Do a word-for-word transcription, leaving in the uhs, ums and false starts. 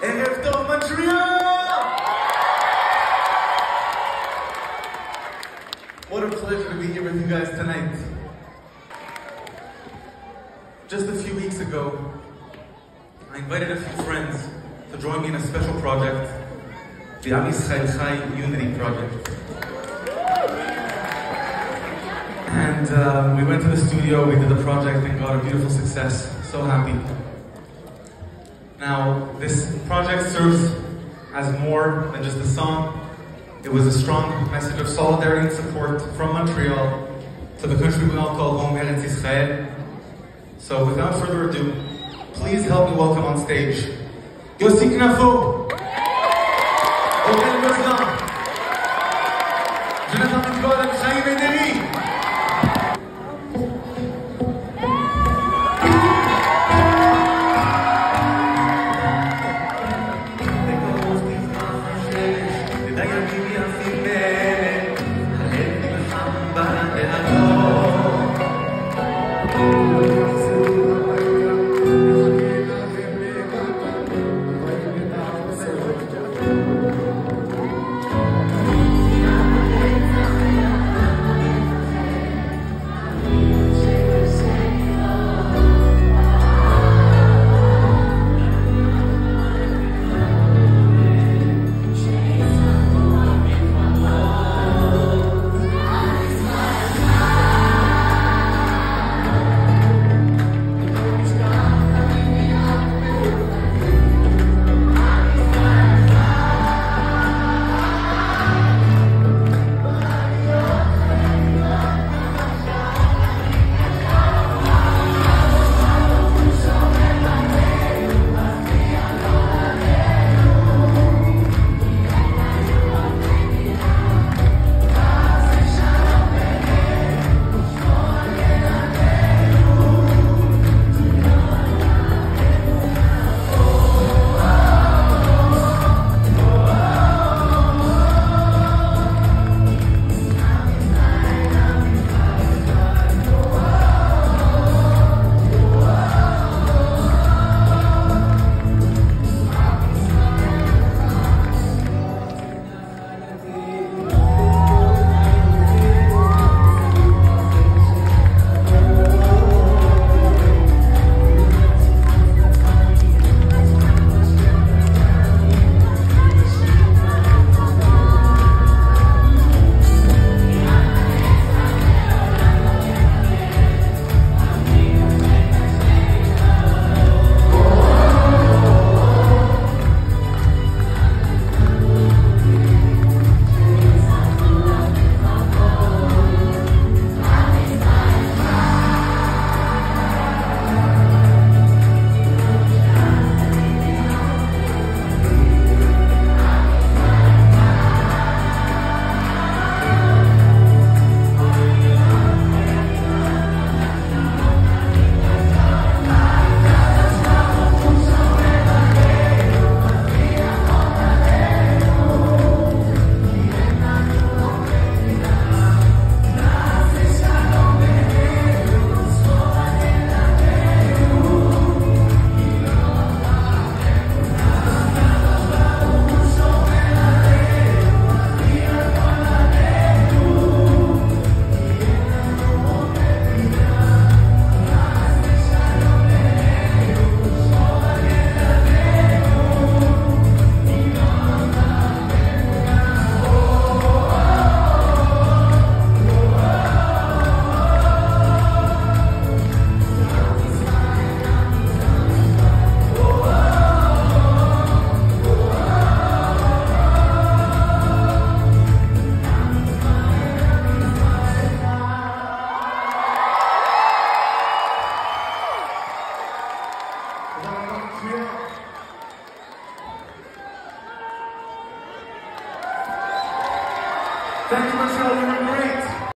ערב טוב Montreal! What a pleasure to be here with you guys tonight. Just a few weeks ago, I invited a few friends to join me in a special project, the Am Yisrael Chai Unity Project. And uh, we went to the studio, we did the project, and got a beautiful success. So happy. Now, this project serves as more than just a song. It was a strong message of solidarity and support from Montreal to the country we all call home, Eretz Yisrael. So without further ado, please help me welcome on stage Yossi Knafo, Oren Gozlan, Jonathan Mitkol and Chaim Ederi. Thank you, Michelle, you were great.